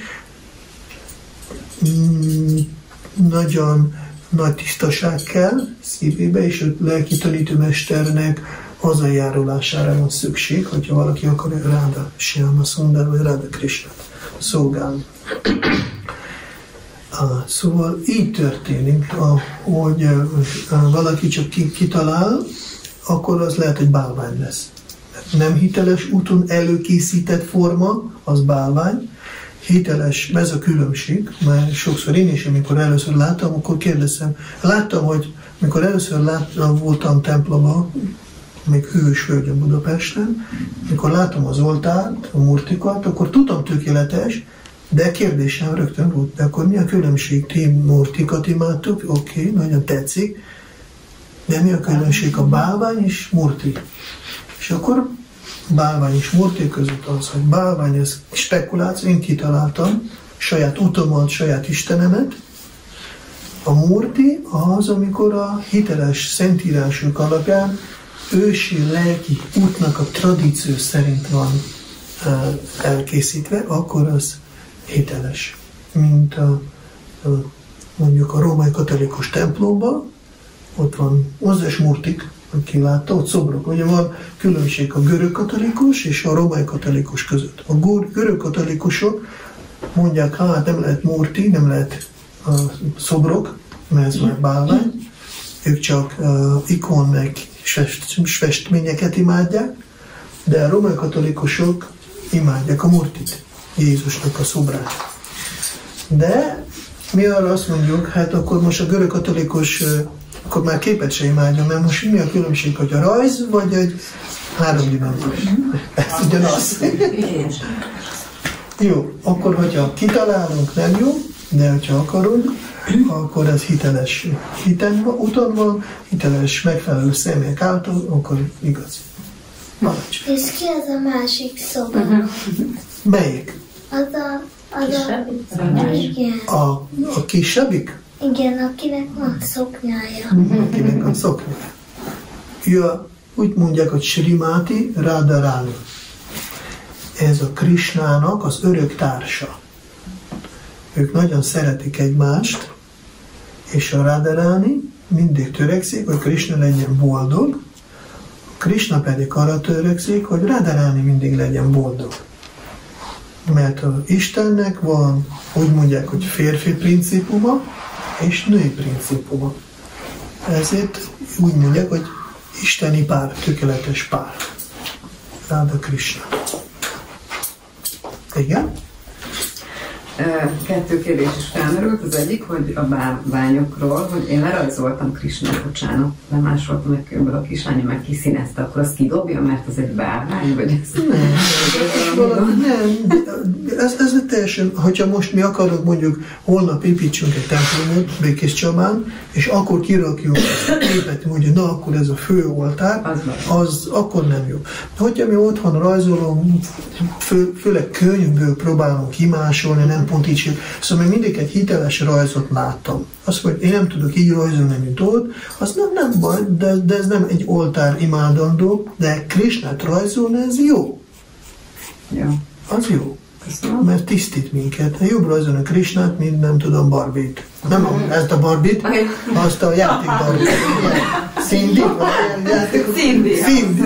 nagyon nagy tisztaság kell szívébe, és a lelki tanítőmesternek az a járulására van szükség, hogyha valaki akar Radha Shyama Sundar vagy Radha Krishnát szolgálni. Ah, szóval így történik, hogy valaki csak kitalál, akkor az lehet, hogy bálvány lesz. Nem hiteles úton előkészített forma, az bálvány. Hiteles, ez a különbség, mert sokszor én is, amikor először láttam, akkor kérdeztem. Láttam, hogy mikor először láttam, voltam templomban, még hős hölgyön Budapesten, mikor láttam az oltárt, a murtikat, akkor tudtam tökéletes, de kérdésem rögtön volt, de akkor mi a különbség? Ti murtikat imádtuk, oké, okay, nagyon tetszik, de mi a különbség a bálvány és murti? És akkor bálvány és murti között az, hogy bálvány, ez spekuláció, én kitaláltam, saját utomat, saját istenemet. A murti az, amikor a hiteles szentírások alapján ősi lelki útnak a tradíció szerint van elkészítve, akkor az hiteles. Mint a, a, mondjuk a római katolikus templomban, ott van összes murtik, aki látta, ott szobrok. Ugye van különbség a görög katolikus és a római katolikus között. A görög katolikusok mondják, hát nem lehet murti, nem lehet a szobrok, mert ez már bálvány. Ők csak uh, ikon meg festményeket imádják, de a római katolikusok imádják a murtit, Jézusnak a szobrát. De mi arra azt mondjuk, hát akkor most a görög katolikus akkor már képet se imádjon, mert most mi a különbség, hogy a rajz, vagy egy háromdimenziós? Ez ugyanaz. Jó, akkor hogyha kitalálunk, nem jó, de hogyha akarunk, akkor ez hiteles hiten van, úton van, hiteles megfelelő személyek által, akkor igaz. Maradj. És ki az a másik szoba? Melyik? Az a... Az a... Igen. A, a kisebbik? Igen, akinek van szoknyája. Akinek van szoknyája. Ja, úgy mondják, hogy Srimati Radharani. Ez a Krishnának az örök társa. Ők nagyon szeretik egymást, és a Radharani mindig törekszik, hogy Krishna legyen boldog, Krishna pedig arra törekszik, hogy Radharani mindig legyen boldog. Mert az Istennek van, úgy mondják, hogy férfi principuma, és női principuma. Ezért úgy mondják, hogy isteni pár, tökéletes pár. Radha Krishna. Igen? Kettő kérdés is felmerült. Az egyik, hogy a bálványokról, hogy én lerajzoltam Krishnát, bocsánat, lemásoltam meg kömből a kislánya, meg kiszínezte, akkor azt kidobja, mert az egy bálvány, vagy ez? Nem, nem. Ez, ez teljesen, hogyha most mi akarunk mondjuk holnap építsünk egy templomot Békés Csabán, és akkor kirakjuk a képet, mondjuk, na akkor ez a fő oltár, az, az akkor nem jó. Hogyha mi otthon rajzolunk, fő, főleg könyvből próbálunk kimásolni, nem pont így. Szóval még mindig egy hiteles rajzot láttam. Azt mondja, én nem tudok így rajzolni, mint ott, az nem, nem baj, de, de ez nem egy oltár imádandó, de Krishnát rajzolni, ez jó. Ja. Az jó. Mert tisztít minket. Jobb rajzolni Krishnát, mint nem tudom Barbie-t. Nem a, ezt a Barbie-t, azt a játék Barbie-t. Cindy? Cindy. Cindy.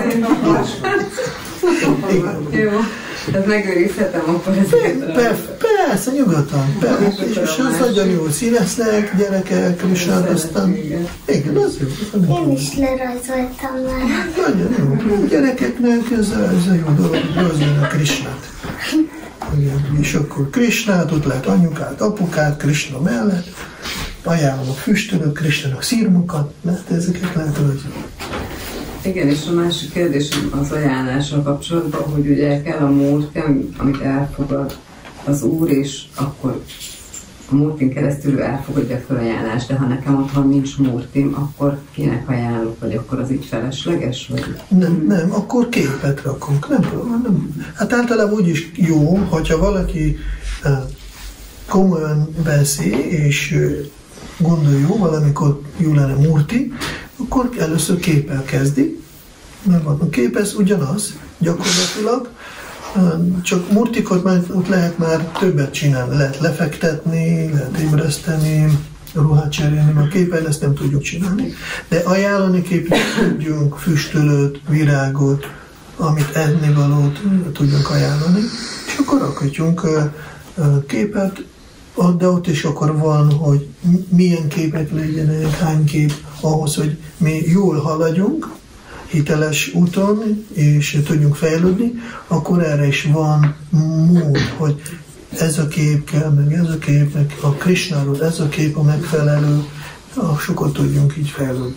Jó. Ez megőrizhetem akkor ezeket. Persze, persze, nyugodtan. Persze. És az nagyon jól színeznek, gyerekek, Krishnát, aztán... Igen, az jó. Én is lerajzoltam már. Nagyon jó. Gyerekeknek ez a, ez a jó dolog, rajzolni a Krishnát. Igen. És akkor Krishnát, ott lehet anyukát, apukát, Krishna mellett. Ajánlom a füstölők, Krishnának szírmukat, mert ezeket lehet rajzolni. Igen, és a másik kérdésem az ajánlással kapcsolatban, hogy ugye kell a múlt, amit elfogad az Úr, és akkor a Murtin keresztül elfogadja a felajánlást, de ha nekem otthon nincs Murtim, akkor kinek ajánlok, vagy akkor az így felesleges? Vagy? Nem, nem, akkor képet rakunk. Nem, nem. Hát általában úgy is jó, hogyha valaki komolyan veszi, és gondolja, jó, valamikor jó lenne Murti, akkor először képpel kezdi. Mert van a kép, ez ugyanaz, gyakorlatilag. Csak Murtikot már, ott lehet már többet csinálni. Lehet lefektetni, lehet ébreszteni, ruhát cserélni, mert a képpel ezt nem tudjuk csinálni. De ajánlani képet tudjunk, füstölőt, virágot, amit ennivalót tudjunk ajánlani, és akkor rakhatjunk képet, de ott is akkor van, hogy milyen képek legyenek, hány kép, ahhoz, hogy mi jól haladjunk, hiteles úton, és tudjunk fejlődni, akkor erre is van mód, hogy ez a kép kell, meg ez a kép, meg a Krishnáról ez a kép a megfelelő, sokat tudjunk így fejlődni.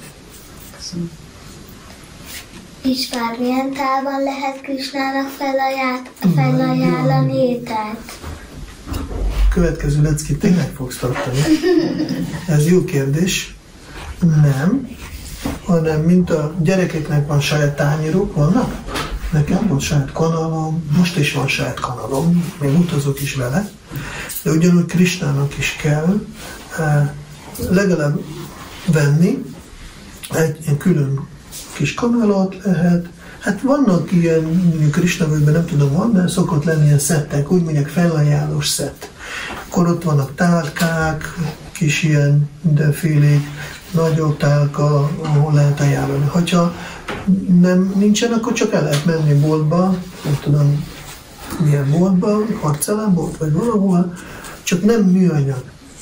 És bármilyen távon lehet Krishnának felajánlani ételt? Következő leckét tényleg fogsz tartani. Ez jó kérdés. Nem. Hanem mint a gyerekeknek van saját tányérok, vannak? Nekem van saját kanalom, most is van saját kanalom, még utazok is vele, de ugyanúgy Krishnának is kell eh, legalább venni egy ilyen külön kis kanalot lehet. Hát vannak ilyen, Krishna völgyben nem tudom, van, de szokott lenni ilyen szettek, úgy mondják felajánlós szett. Akkor ott vannak tálkák, kis ilyen mindenfélék, nagyobb tálka, ahol lehet ajánlani. Hogyha nem nincsen, akkor csak el lehet menni boltba, nem tudom milyen boltba, harcelánbolt vagy valahol, csak nem műanyag.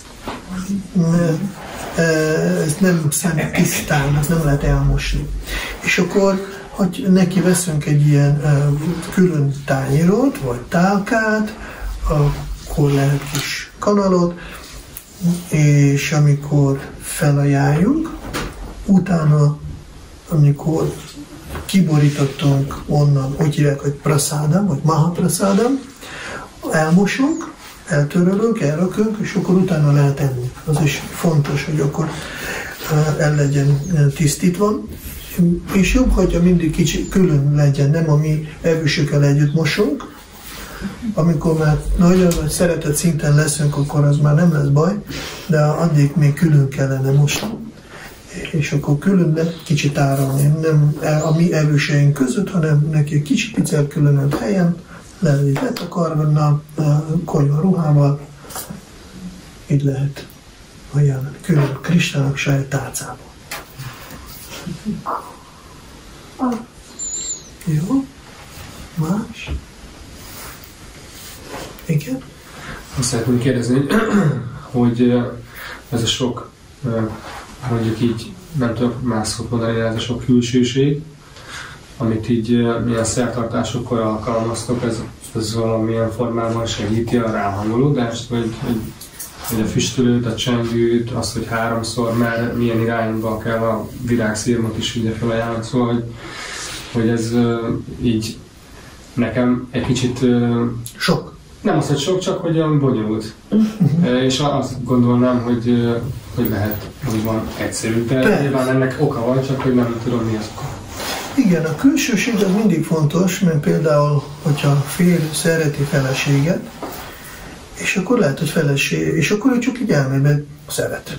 Ez nem szem tisztán, ez nem lehet elmosni. És akkor, hogy neki veszünk egy ilyen külön tányérot, vagy tálkát, akkor lehet kis kanalot, és amikor felajánljuk, utána, amikor kiborítottunk onnan, úgy hívják, hogy prasádam, vagy mahaprasádam, elmosunk, eltörölünk, elrakunk, és akkor utána lehet enni. Az is fontos, hogy akkor el legyen tisztítva. És jobb, hogyha mindig kicsit külön legyen, nem a mi evősökkel együtt mosunk. Amikor már nagyon nagy szeretet szinten leszünk, akkor az már nem lesz baj, de addig még külön kellene mosni. És akkor külön kicsit áralni, nem a mi evőseink között, hanem neki kicsit picel különöbb helyen, lehet letakarva, konyva ruhával, így lehet ajánlani. Külön Krishnának saját tálcában. Jó? Más? Igen? Azt szeretném kérdezni, hogy ez a sok, mondjuk így, nem tudok mászkot mondani, ez a sok külsőség, amit így milyen szertartásokkal alkalmaztok, ez, ez valamilyen formában segíti a ráhangolódást, vagy, vagy, vagy a füstölőt, a csengőt, azt, hogy háromszor már milyen irányba kell a virágszirmot is ugye felajánlani, szóval, hogy, hogy ez így nekem egy kicsit... Sok. Nem az, hogy sok, csak hogy olyan bonyolult. És azt gondolnám, hogy, hogy lehet, hogy van egyszerű, de nyilván ennek oka van, csak hogy nem tudom, mi az oka. Igen, a külsőség az mindig fontos, mert például, hogyha férj szereti feleséget, és akkor lehet, hogy feleség, és akkor ő csak így elmébe szeret.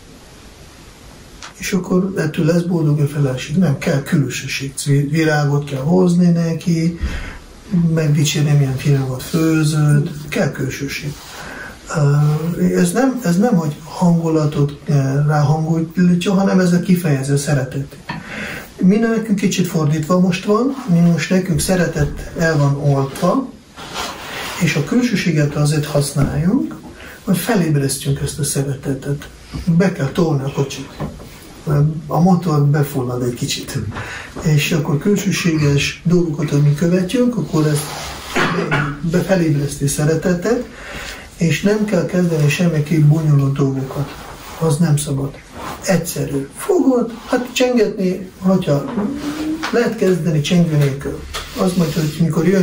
És akkor ettől lesz boldog a feleség. Nem kell külsőség, virágot kell hozni neki, megdicsérni, milyen finomot főzött, kell külsőség. Ez nem, ez nem, hogy hangulatot ráhangolítja, hanem ez a kifejező szeretet. Mi nekünk kicsit fordítva most van, mi most nekünk szeretet el van oltva, és a külsőséget azért használjunk, hogy felébresztjünk ezt a szeretetet. Be kell tolni a kocsit. A motor befullad egy kicsit. És akkor külsőséges dolgokat, amit mi követjük, akkor ez befelébreszti szeretetet, és nem kell kezdeni semmiképp bonyolult dolgokat. Az nem szabad. Egyszerű. Fogod, hát csengetni, hogyha lehet kezdeni csengő nélkül. Az majd, hogy mikor jön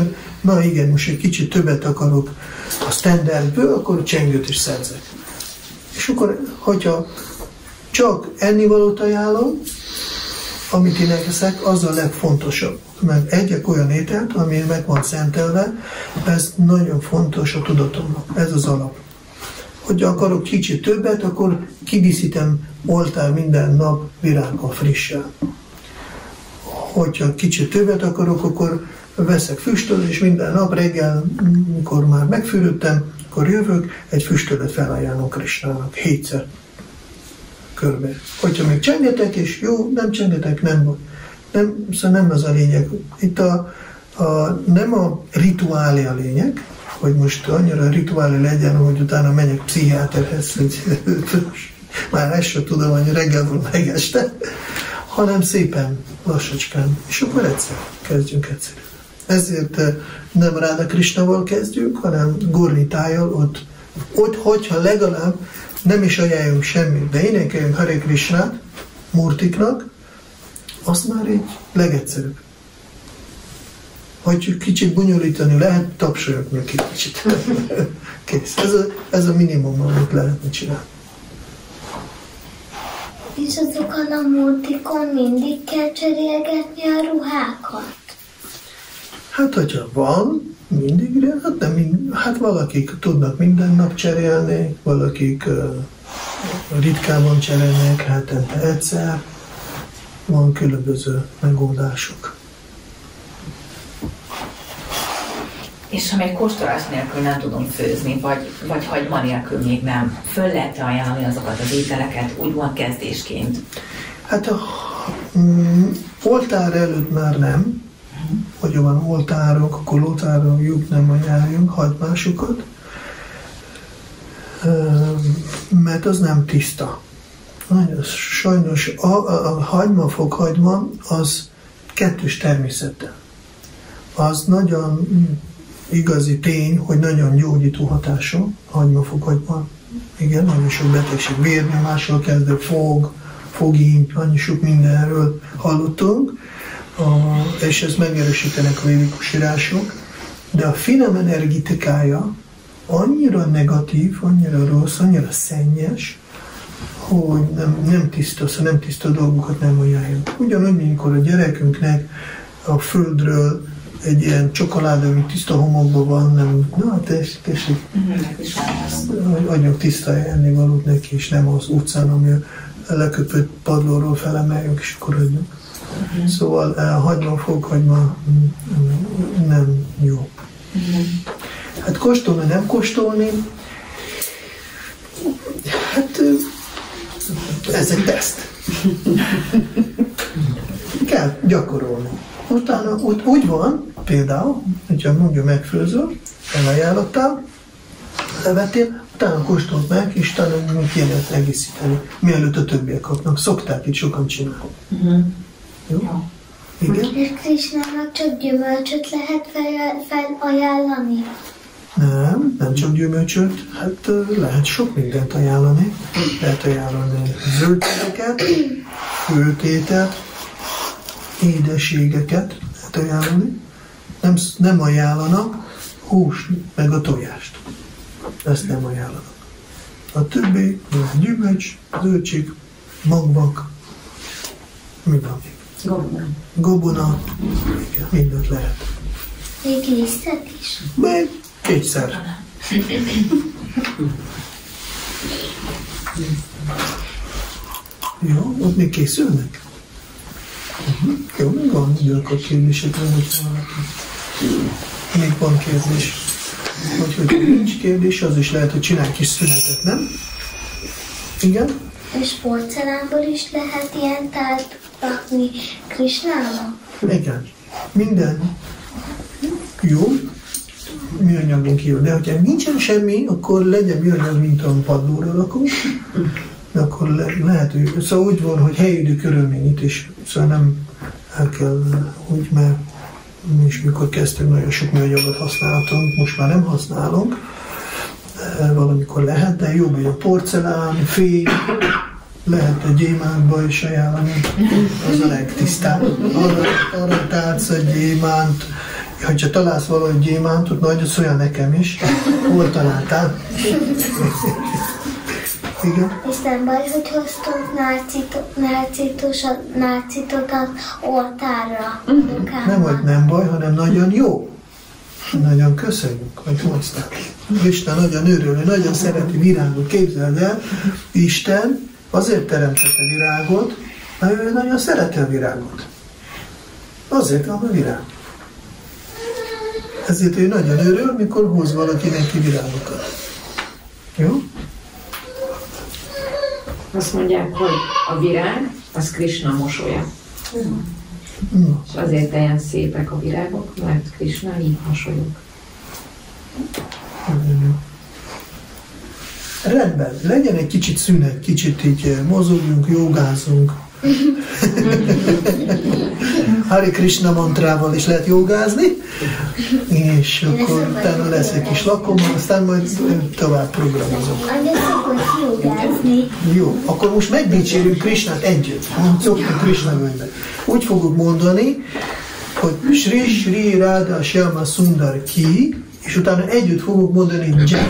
na igen, most egy kicsit többet akarok a standardből, akkor csengőt is szerzek. És akkor, hogyha csak ennivalót ajánlom, amit én eszek, az a legfontosabb. Mert egyek olyan ételt, ami meg van szentelve, ez nagyon fontos a tudatomnak. Ez az alap. Hogyha akarok kicsit többet, akkor kidíszítem oltár minden nap virággal frissel. Hogyha kicsit többet akarok, akkor veszek füstöt, és minden nap reggel, mikor már megfürödtem, akkor jövök, egy füstölet felajánlom Krisnának, hétszer körbe. Hogyha még csengetek, és jó, nem csengetek, nem, nem, szóval nem az a lényeg. Itt a, a, nem a rituálé a lényeg, hogy most annyira rituálé legyen, hogy utána menjek pszichiáterhez, hogy már ezt sem tudom, hogy reggel volt meg este, hanem szépen, lassacskán. És akkor egyszer, kezdjünk egyszer. Ezért nem Ráda Krisnával kezdjünk, hanem Gurnitájjal, ott, ott, hogyha legalább nem is ajánljunk semmit, de énekeljünk Hare Krisnát Murtiknak, az már egy legegyszerűbb. Hogy kicsit bonyolítani lehet, tapsoljak neki kicsit. Kész. Ez a, ez a minimum, amit lehetne csinálni. És azokon a multikon mindig kell cserélgetni a ruhákat? Hát, hogyha van, mindig, hát, nem, mind, hát valakik tudnak minden nap cserélni, valakik uh, ritkában cserélnek, hetente egyszer. Van különböző megoldások. És ha még kóstolás nélkül nem tudom főzni, vagy, vagy hagyma nélkül még nem, föl lehet ajánlani azokat az ételeket úgymond kezdésként? Hát a mm, oltár előtt már nem. Hogyha van oltárok, akkor oltárok nem ajánljunk hagymásokat, mert az nem tiszta. Sajnos a, a, a hagyma, fokhagyma az kettős természete. Az nagyon igazi tény, hogy nagyon gyógyító hatású hagyma, fokhagyma. Igen, nagyon sok betegség, vérnyomással kezdve, fog, fogíny, annyi sok mindenről hallottunk, a, és ez megerősítenek a védikus írások, de a finom energetikája annyira negatív, annyira rossz, annyira szennyes, hogy nem, nem tiszta, szóval nem tiszta dolgokat nem ajánljuk. Ugyanúgy, amikor a gyerekünknek a földről egy ilyen csokoládé, ami tiszta homokban van, nem, na tessék, tessék, adjunk tiszta ennivalót neki, és nem az utcán, ami a leköpött padlóról felemeljünk, és akkor adjunk. Uh-huh. Szóval a hagyma, fokhagyma nem jó. Uh-huh. Hát kóstolni, nem kóstolni, hát ez egy teszt. Kell gyakorolni. Utána úgy, úgy van, például, hogyha mondja megfőzöl, elajánlottál, levettél, utána kóstolt meg, és utána még kéne egészíteni, mielőtt a többiek kapnak. Szokták itt sokan csinálni. Uh-huh. Jó? Igen? És Krisnának csak gyümölcsöt lehet felajánlani? Nem, nem csak gyümölcsöt, hát lehet sok mindent ajánlani. Lehet ajánlani zöldségeket, főtételt, édességeket lehet ajánlani. Nem, nem ajánlanak húst, meg a tojást. Ezt nem ajánlanak. A többi, gyümölcs, zöldség, magvak, mi van még? Gobona. Gobona, igen, mindent lehet. Még lisztet is? Még kétszer. Jó, ott még készülnek? Uh-huh. Jó, még van idő, akkor kérdésekre, hogy valaki. Még van kérdés. Vagy hogy nincs kérdés, az is lehet, hogy csinálj kis szünetet, nem? Igen? És porcelánból is lehet ilyen tárt rakni Krisnának? Igen. Minden jó, műanyagunk jó. De hogyha nincsen semmi, akkor legyen műanyag, mint a padlóra lakunk. De akkor le, lehet, hogy szóval úgy van, hogy helyidő körülményt is, szóval nem el kell úgy, mert mi is mikor kezdtünk, nagyon sok műanyagot használtunk, most már nem használunk, valamikor lehet, de jobb, hogy a porcelán, fény, lehet a gyémántba is ajánlani, az a legtisztább. Arra, arra tárca, gyémánt, hogyha találsz valahogy gyémántot, nagy, szólja nekem is. Hol találtál? Igen. És nem baj, hogy hoztunk nácitot, nácitos, nácitot az oltárra. Mm. Nem, hogy nem baj, hanem nagyon jó. Nagyon köszönjük, hogy hoztál. Isten nagyon örül, hogy nagyon szereti virágot. Képzeld el, Isten azért teremtette virágot, mert ő nagyon szereti a virágot. Azért van a virág. Ezért ő nagyon örül, mikor hoz valaki neki virágokat. Jó? Azt mondják, hogy a virág, az Krishna mosolya. Mm. És azért ilyen szépek a virágok, mert Krishna így mosolyog. Rendben, legyen egy kicsit szünet, kicsit így mozogjunk, jogázunk. Hare Krishna mantrával is lehet jogázni, és akkor utána lesz egy kis lakoma, aztán majd tovább programozunk. Annyit szokott jogázni. Jó, akkor most megdicsérjük Krishnát együtt, mint szoktunk Krishna völgyben. Úgy fogok mondani, hogy Sri Sri Radha Shyama Sundar Ki, és utána együtt fogok mondani Jai.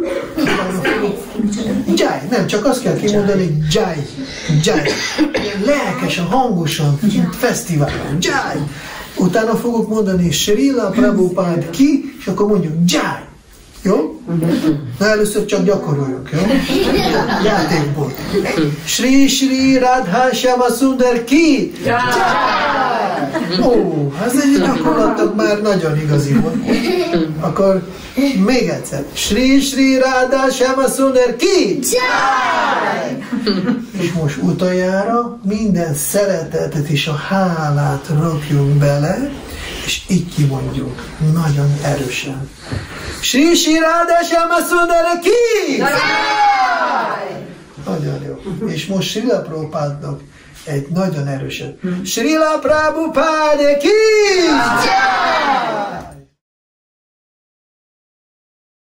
Jai, nem, csak azt kell kimondani, Jai, Jai. Lelkesen, hangosan, fesztiválon, Jai. Utána fogok mondani Srila Prabhupada Ki, és akkor mondjuk Jai. Jó? Na először csak gyakoroljunk, jó? Játékból. Sri Sri Radha Shyama Sundar Ki! Jai! Ó, ez egy gyakorlatok már nagyon igazi volt. Akkor még egyszer. Sri Sri Radha Shyama Sundar Ki! Jai! És most utoljára minden szeretetet és a hálát rakjunk bele, és így kimondjuk. Nagyon erősen. Sri Sri Radha Shyama Sundar Ki! Jai! Nagyon jó. És most Srila Prabhupádnak egy nagyon erősen. Srila Prabhupada Ki! Jai!